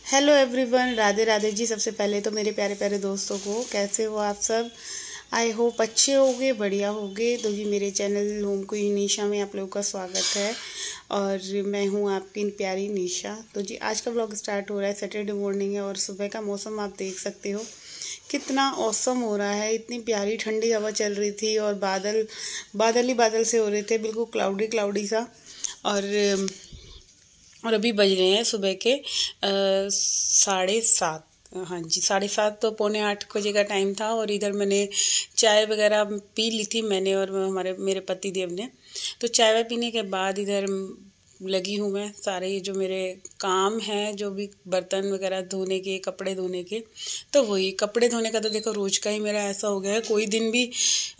Hello everyone, Radhe Radhe ji. सबसे पहले तो मेरे प्यारे प्यारे दोस्तों को कैसे हो आप सब। आई होप अच्छे होगे, बढ़िया होगे। तो जी मेरे चैनल होम क्वीन निशा में आप लोगों का स्वागत है और मैं हूँ आपकी प्यारी निशा। तो जी आज का व्लॉग स्टार्ट हो रहा है। सैटरडे मॉर्निंग है और सुबह का मौसम आप देख सकते हो कितना औसम हो रहा है। इतनी प्यारी ठंडी हवा चल रही थी और बादल बादल ही बादल से हो रहे थे, बिल्कुल क्लाउडी क्लाउडी सा। और अभी बज रहे हैं सुबह के 7:30। हाँ जी, 7:30 तो 7:45 बजे का टाइम था। और इधर मैंने चाय वगैरह पी ली थी, मैंने और मेरे पति देव ने। तो चाय वाय पीने के बाद इधर लगी हूँ मैं सारे ये जो मेरे काम हैं, जो भी बर्तन वगैरह धोने के, कपड़े धोने के। तो वही कपड़े धोने का तो देखो रोज़ का ही मेरा ऐसा हो गया है। कोई दिन भी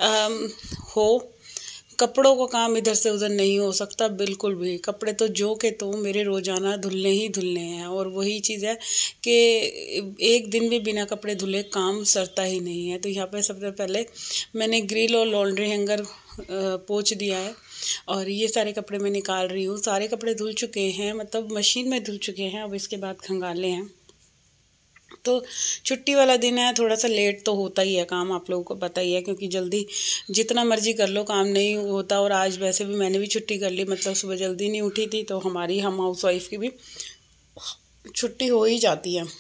हो कपड़ों का काम इधर से उधर नहीं हो सकता बिल्कुल भी। कपड़े तो जो के तो मेरे रोज़ाना धुलने ही धुलने हैं। और वही चीज़ है कि एक दिन भी बिना कपड़े धुले काम सरता ही नहीं है। तो यहाँ पे सबसे पहले मैंने ग्रिल और लॉन्ड्री हैंगर पोंछ दिया है और ये सारे कपड़े मैं निकाल रही हूँ। सारे कपड़े धुल चुके हैं, मतलब मशीन में धुल चुके हैं। अब इसके बाद खंगाले हैं। तो छुट्टी वाला दिन है, थोड़ा सा लेट तो होता ही है काम, आप लोगों को पता ही है, क्योंकि जल्दी जितना मर्जी कर लो काम नहीं होता। और आज वैसे भी मैंने भी छुट्टी कर ली, मतलब सुबह जल्दी नहीं उठी थी। तो हम हाउस वाइफ की भी छुट्टी हो ही जाती है।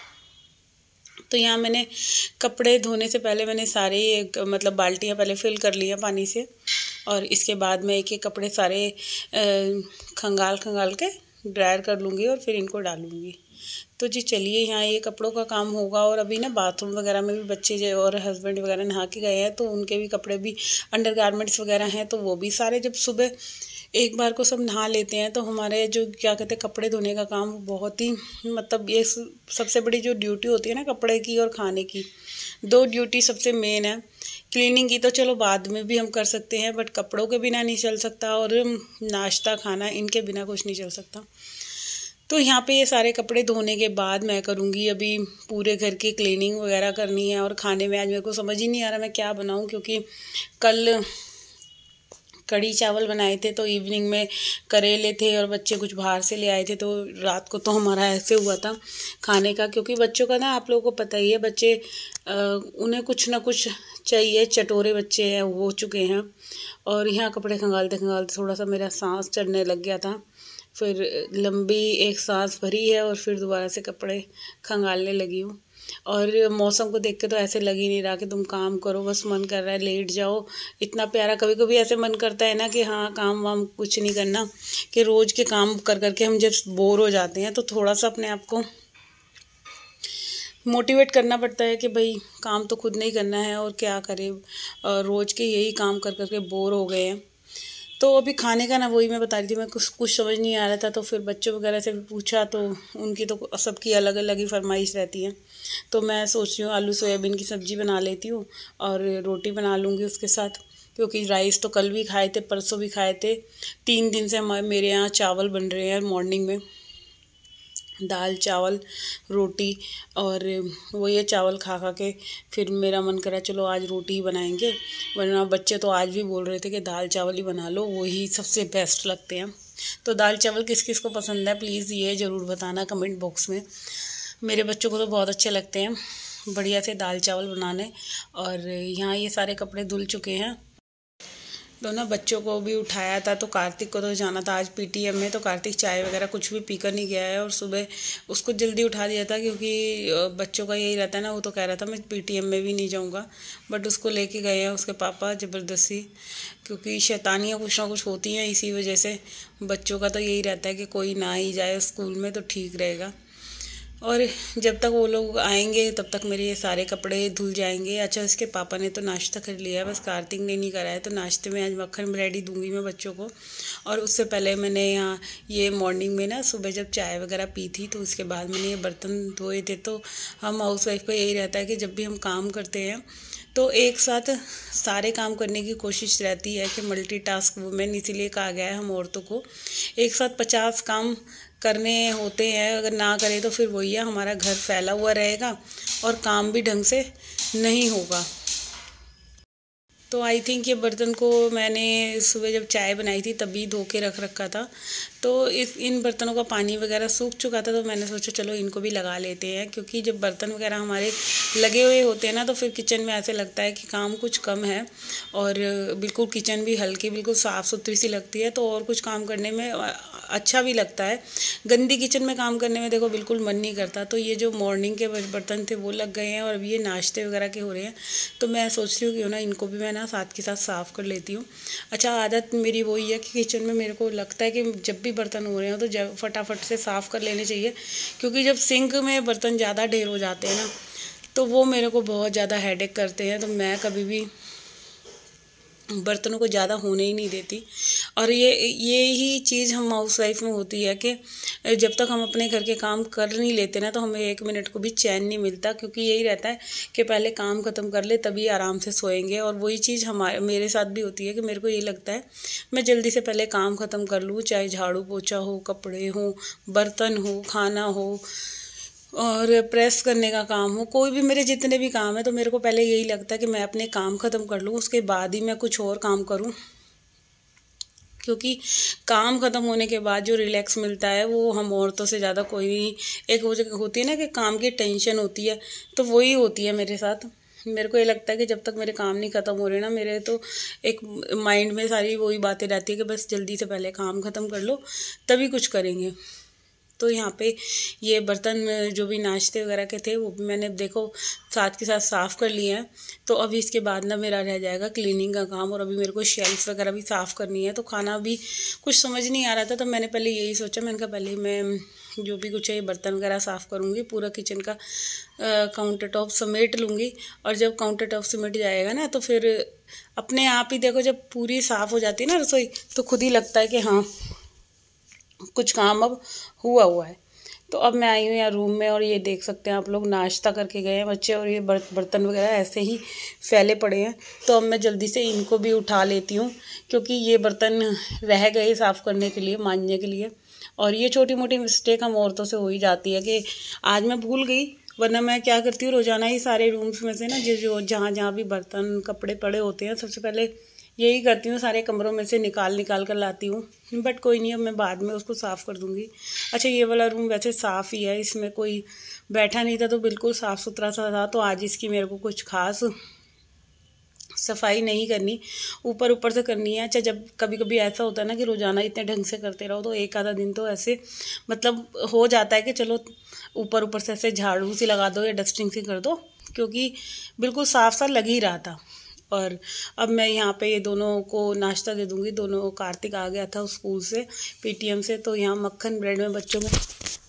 तो यहाँ मैंने कपड़े धोने से पहले मैंने सारे मतलब बाल्टियाँ पहले फिल कर ली हैं पानी से। और इसके बाद मैं एक एक कपड़े सारे खंगाल के ड्रायर कर लूँगी और फिर इनको डालूँगी। तो जी चलिए, यहाँ ये कपड़ों का काम होगा। और अभी ना बाथरूम वगैरह में भी बच्चे जो और हस्बैंड वगैरह नहा के गए हैं, तो उनके भी कपड़े भी अंडर गारमेंट्स वगैरह हैं, तो वो भी सारे जब सुबह एक बार को सब नहा लेते हैं तो हमारे जो क्या कहते हैं कपड़े धोने का काम बहुत ही, मतलब ये सबसे बड़ी जो ड्यूटी होती है ना कपड़े की और खाने की, दो ड्यूटी सबसे मेन है। क्लीनिंग की तो चलो बाद में भी हम कर सकते हैं, बट कपड़ों के बिना नहीं चल सकता और नाश्ता खाना इनके बिना कुछ नहीं चल सकता। तो यहाँ पे ये सारे कपड़े धोने के बाद मैं करूँगी अभी पूरे घर की क्लीनिंग वगैरह करनी है। और खाने में आज मेरे को समझ ही नहीं आ रहा मैं क्या बनाऊँ, क्योंकि कल कढ़ी चावल बनाए थे तो इवनिंग में करेले थे और बच्चे कुछ बाहर से ले आए थे। तो रात को तो हमारा ऐसे हुआ था खाने का, क्योंकि बच्चों का ना आप लोगों को पता ही है, बच्चे उन्हें कुछ ना कुछ चाहिए, चटोरे बच्चे हैं हो चुके हैं। और यहाँ कपड़े खंगालते खंगालते थोड़ा सा मेरा सांस चढ़ने लग गया था। फिर लंबी एक सांस भरी है और फिर दोबारा से कपड़े खंगालने लगी हूँ। और मौसम को देख के तो ऐसे लग ही नहीं रहा कि तुम काम करो, बस मन कर रहा है लेट जाओ। इतना प्यारा, कभी कभी ऐसे मन करता है ना कि हाँ काम वाम कुछ नहीं करना, कि रोज़ के काम कर करके हम जब बोर हो जाते हैं तो थोड़ा सा अपने आप को मोटिवेट करना पड़ता है कि भाई काम तो खुद नहीं करना है और क्या करें, रोज़ के यही काम कर करके बोर हो गए हैं। तो अभी खाने का ना वही मैं बता रही थी, मैं कुछ समझ नहीं आ रहा था। तो फिर बच्चों वगैरह से भी पूछा तो उनकी तो सबकी अलग अलग ही फरमाइश रहती है। तो मैं सोच रही हूँ आलू सोयाबीन की सब्ज़ी बना लेती हूँ और रोटी बना लूँगी उसके साथ, क्योंकि राइस तो कल भी खाए थे, परसों भी खाए थे। 3 दिन से मेरे यहाँ चावल बन रहे हैं मॉर्निंग में, दाल चावल रोटी। और वो ये चावल खा खा के फिर मेरा मन करा चलो आज रोटी ही बनाएंगे, वरना बच्चे तो आज भी बोल रहे थे कि दाल चावल ही बना लो, वही सबसे बेस्ट लगते हैं। तो दाल चावल किस किस को पसंद है प्लीज़ ये ज़रूर बताना कमेंट बॉक्स में। मेरे बच्चों को तो बहुत अच्छे लगते हैं बढ़िया से दाल चावल बनाने। और यहाँ ये सारे कपड़े धुल चुके हैं। तो ना बच्चों को भी उठाया था, तो कार्तिक को तो जाना था आज पीटीएम में, तो कार्तिक चाय वगैरह कुछ भी पीकर नहीं गया है। और सुबह उसको जल्दी उठा दिया था, क्योंकि बच्चों का यही रहता है ना, वो तो कह रहा था मैं पीटीएम में भी नहीं जाऊंगा, बट उसको लेके गए हैं उसके पापा ज़बरदस्ती, क्योंकि शैतानियाँ कुछ ना कुछ होती हैं इसी वजह से। बच्चों का तो यही रहता है कि कोई ना ही जाए स्कूल में तो ठीक रहेगा। और जब तक वो लोग आएंगे तब तक मेरे ये सारे कपड़े धुल जाएंगे। अच्छा, इसके पापा ने तो नाश्ता कर लिया है, बस कार्तिक ने नहीं करा है। तो नाश्ते में आज मक्खन ब्रेड ही दूंगी मैं बच्चों को। और उससे पहले मैंने यहाँ ये मॉर्निंग में ना सुबह जब चाय वगैरह पी थी, तो उसके बाद मैंने ये बर्तन धोए थे। तो हम हाउस वाइफ को यही रहता है कि जब भी हम काम करते हैं तो एक साथ सारे काम करने की कोशिश रहती है कि मल्टीटास्क वुमेन, इसीलिए कहा गया है हम औरतों को एक साथ 50 काम करने होते हैं। अगर ना करें तो फिर वही है, हमारा घर फैला हुआ रहेगा और काम भी ढंग से नहीं होगा। तो आई थिंक ये बर्तन को मैंने सुबह जब चाय बनाई थी तभी धो के रख रखा था। तो इन बर्तनों का पानी वगैरह सूख चुका था, तो मैंने सोचा चलो इनको भी लगा लेते हैं, क्योंकि जब बर्तन वगैरह हमारे लगे हुए होते हैं ना तो फिर किचन में ऐसे लगता है कि काम कुछ कम है और बिल्कुल किचन भी हल्की बिल्कुल साफ़ सुथरी सी लगती है, तो और कुछ काम करने में अच्छा भी लगता है। गंदी किचन में काम करने में देखो बिल्कुल मन नहीं करता। तो ये जो मॉर्निंग के बर्तन थे वो लग गए हैं और अभी ये नाश्ते वगैरह के हो रहे हैं, तो मैं सोच रही हूँ कि ना इनको भी मैं ना साथ के साथ साफ़ कर लेती हूँ। अच्छा, आदत मेरी वही है कि किचन में मेरे को लगता है कि जब भी बर्तन हो रहे हो तो जब फटाफट से साफ़ कर लेने चाहिए, क्योंकि जब सिंक में बर्तन ज़्यादा ढेर हो जाते हैं ना तो वो मेरे को बहुत ज़्यादा हेडेक करते हैं। तो मैं कभी भी बर्तनों को ज़्यादा होने ही नहीं देती। और ये ही चीज़ हम हाउस वाइफ में होती है कि जब तक हम अपने घर के काम कर नहीं लेते ना तो हमें 1 मिनट को भी चैन नहीं मिलता, क्योंकि यही रहता है कि पहले काम ख़त्म कर ले तभी आराम से सोएंगे। और वही चीज़ मेरे साथ भी होती है कि मेरे को ये लगता है मैं जल्दी से पहले काम ख़त्म कर लूँ, चाहे झाड़ू पोछा हो, कपड़े हों, बर्तन हो, खाना हो और प्रेस करने का काम हो, कोई भी मेरे जितने भी काम है तो मेरे को पहले यही लगता है कि मैं अपने काम ख़त्म कर लूँ, उसके बाद ही मैं कुछ और काम करूँ। क्योंकि काम ख़त्म होने के बाद जो रिलैक्स मिलता है वो हम औरतों से ज़्यादा कोई नहीं। एक वो होती है ना कि काम की टेंशन होती है, तो वही होती है मेरे साथ। मेरे को ये लगता है कि जब तक मेरे काम नहीं ख़त्म हो रहे ना, मेरे तो एक माइंड में सारी वही बातें रहती है कि बस जल्दी से पहले काम ख़त्म कर लो तभी कुछ करेंगे। तो यहाँ पे ये बर्तन जो भी नाश्ते वगैरह के थे वो भी मैंने देखो साथ के साथ साफ़ कर लिए हैं। तो अभी इसके बाद ना मेरा रह जाएगा क्लीनिंग का काम, और अभी मेरे को शेल्फ वगैरह भी साफ़ करनी है। तो खाना भी कुछ समझ नहीं आ रहा था, तो मैंने पहले यही सोचा, मैंने कहा पहले मैं जो भी कुछ है ये बर्तन वगैरह साफ़ करूँगी, पूरा किचन का काउंटर टॉप समेट लूँगी। और जब काउंटर टॉप समेट जाएगा ना तो फिर अपने आप ही देखो जब पूरी साफ़ हो जाती है ना रसोई तो खुद ही लगता है कि हाँ कुछ काम अब हुआ है। तो अब मैं आई हूँ यहाँ रूम में और ये देख सकते हैं आप लोग, नाश्ता करके गए हैं बच्चे और ये बर्तन वगैरह ऐसे ही फैले पड़े हैं। तो अब मैं जल्दी से इनको भी उठा लेती हूँ, क्योंकि ये बर्तन रह गए साफ़ करने के लिए, मांजने के लिए। और ये छोटी मोटी मिस्टेक हम औरतों से हो ही जाती है कि आज मैं भूल गई, वरना मैं क्या करती हूँ रोज़ाना ही सारे रूम्स में से ना जो जहाँ भी बर्तन कपड़े पड़े होते हैं सबसे पहले यही करती हूँ, सारे कमरों में से निकाल कर लाती हूँ। बट कोई नहीं, अब मैं बाद में उसको साफ़ कर दूँगी। अच्छा, ये वाला रूम वैसे साफ़ ही है, इसमें कोई बैठा नहीं था तो बिल्कुल साफ़ सुथरा सा था। तो आज इसकी मेरे को कुछ खास सफाई नहीं करनी, ऊपर ऊपर से करनी है। अच्छा, जब कभी कभी ऐसा होता है ना कि रोज़ाना इतने ढंग से करते रहो तो एक आधा दिन तो ऐसे मतलब हो जाता है कि चलो ऊपर ऊपर से ऐसे झाड़ू सी लगा दो या डस्टिंग सी कर दो, क्योंकि बिल्कुल साफ सा लग ही रहा था। और अब मैं यहाँ पे ये दोनों को नाश्ता दे दूँगी। दोनों, कार्तिक आ गया था स्कूल से पीटीएम से, तो यहाँ मक्खन ब्रेड में बच्चों को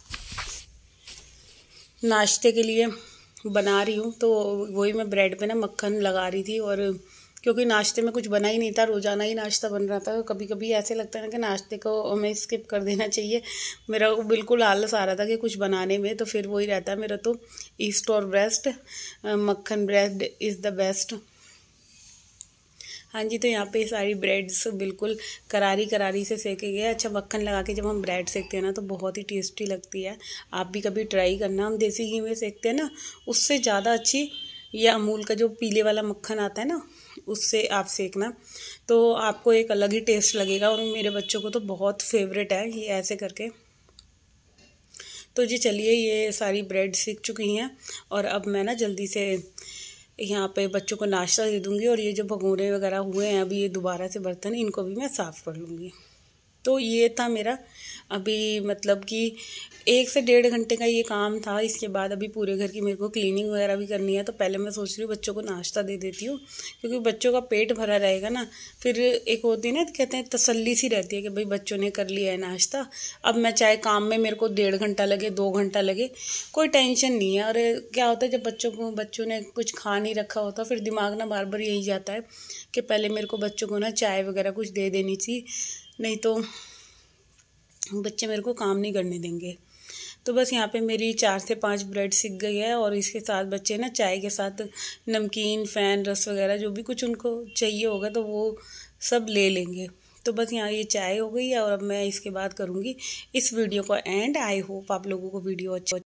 नाश्ते के लिए बना रही हूँ। तो वही मैं ब्रेड पे ना मक्खन लगा रही थी, और क्योंकि नाश्ते में कुछ बना ही नहीं था, रोज़ाना ही नाश्ता बन रहा था, तो कभी कभी ऐसे लगता है ना कि नाश्ते को हमें स्किप कर देना चाहिए। मेरा बिल्कुल आलस आ रहा था कि कुछ बनाने में, तो फिर वही रहता है मेरा तो ईस्ट और वेस्ट, मक्खन ब्रेड इज़ द बेस्ट। हाँ जी, तो यहाँ पे सारी ब्रेड्स बिल्कुल करारी करारी से सेके गए। अच्छा, मक्खन लगा के जब हम ब्रेड सेकते हैं ना तो बहुत ही टेस्टी लगती है। आप भी कभी ट्राई करना। हम देसी घी में सेकते हैं ना, उससे ज़्यादा अच्छी या अमूल का जो पीले वाला मक्खन आता है ना उससे आप सेकना, तो आपको एक अलग ही टेस्ट लगेगा। और मेरे बच्चों को तो बहुत फेवरेट है ये ऐसे करके। तो जी चलिए, ये सारी ब्रेड सेक चुकी हैं और अब मैं ना जल्दी से यहाँ पे बच्चों को नाश्ता दे दूँगी। और ये जो भगोने वगैरह हुए हैं अभी ये दोबारा से बर्तन, इनको भी मैं साफ़ कर लूँगी। तो ये था मेरा अभी मतलब कि 1 से 1.5 घंटे का ये काम था। इसके बाद अभी पूरे घर की मेरे को क्लीनिंग वगैरह भी करनी है। तो पहले मैं सोच रही हूँ बच्चों को नाश्ता दे देती हूँ, क्योंकि बच्चों का पेट भरा रहेगा ना, फिर एक होती है ना, कहते हैं तसल्ली सी रहती है कि भाई बच्चों ने कर लिया है नाश्ता। अब मैं चाहे काम में मेरे को 1.5 घंटा लगे, 2 घंटा लगे, कोई टेंशन नहीं है। और क्या होता है जब बच्चों ने कुछ खा नहीं रखा होता, फिर दिमाग ना बार बार यही जाता है कि पहले मेरे को बच्चों को ना चाय वगैरह कुछ दे देनी चाहिए, नहीं तो बच्चे मेरे को काम नहीं करने देंगे। तो बस यहाँ पे मेरी 4 से 5 ब्रेड सिक गई है, और इसके साथ बच्चे ना चाय के साथ नमकीन, फ़ैन, रस वगैरह जो भी कुछ उनको चाहिए होगा तो वो सब ले लेंगे। तो बस यहाँ ये चाय हो गई है, और अब मैं इसके बाद करूँगी इस वीडियो को एंड। आई होप आप लोगों को वीडियो अच्छा